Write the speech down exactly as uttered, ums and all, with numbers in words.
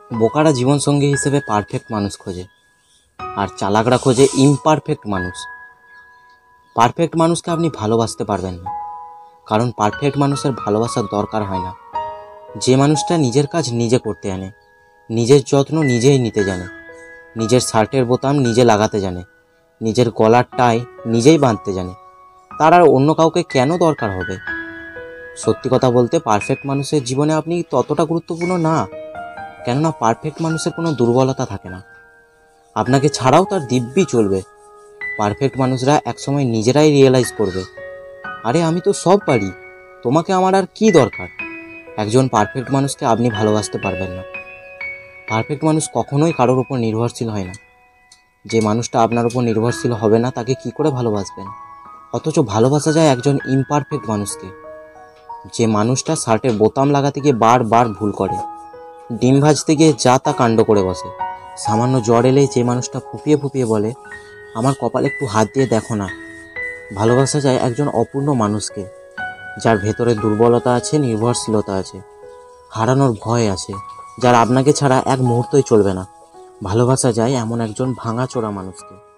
বোকারা জীবনসঙ্গী হিসেবে পারফেক্ট মানুষ খোঁজে, আর চালাকরা খোঁজে ইমপারফেক্ট মানুষ। পারফেক্ট মানুষকে আপনি ভালোবাসতে পারবেন না, কারণ পারফেক্ট মানুষের ভালোবাসার দরকার হয় না। যে মানুষটা নিজের কাজ নিজে করতে জানে, নিজের যত্ন নিজেই নিতে জানে, নিজের শার্টের বোতাম নিজে লাগাতে জানে, নিজের গলার টাই নিজেই বাঁধতে জানে, তার আর অন্য কাউকে কেন দরকার হবে? সত্যি কথা বলতে পারফেক্ট মানুষের জীবনে আপনি ততটা গুরুত্বপূর্ণ না, কেননা পারফেক্ট মানুষের কোনো দুর্বলতা থাকে না, আপনাকে ছাড়াও তার দিব্যি চলবে। পারফেক্ট মানুষরা একসময় নিজেরাই রিয়েলাইজ করবে, আরে আমি তো সব পারি, তোমাকে আমার আর কি দরকার। একজন পারফেক্ট মানুষকে আপনি ভালোবাসতে পারবেন না। পারফেক্ট মানুষ কখনোই কারোর উপর নির্ভরশীল হয় না। যে মানুষটা আপনার উপর নির্ভরশীল হবে না তাকে কি করে ভালোবাসবেন? অথচ ভালোবাসা যায় একজন ইমপারফেক্ট মানুষকে, যে মানুষটা শার্টের বোতাম লাগাতে গিয়ে বারবার ভুল করে, ডিম ভাজতে গিয়ে যা তা কাণ্ড করে বসে, সামান্য জ্বর এলেই যে মানুষটা ফুপিয়ে ফুপিয়ে বলে আমার কপালে একটু হাত দিয়ে দেখো না। ভালোবাসা যায় একজন অপূর্ণ মানুষকে, যার ভেতরে দুর্বলতা আছে, নির্ভরশীলতা আছে, হারানোর ভয় আছে, যার আপনাকে ছাড়া এক মুহূর্তই চলবে না। ভালোবাসা যায় এমন একজন ভাঙাচোরা মানুষকে।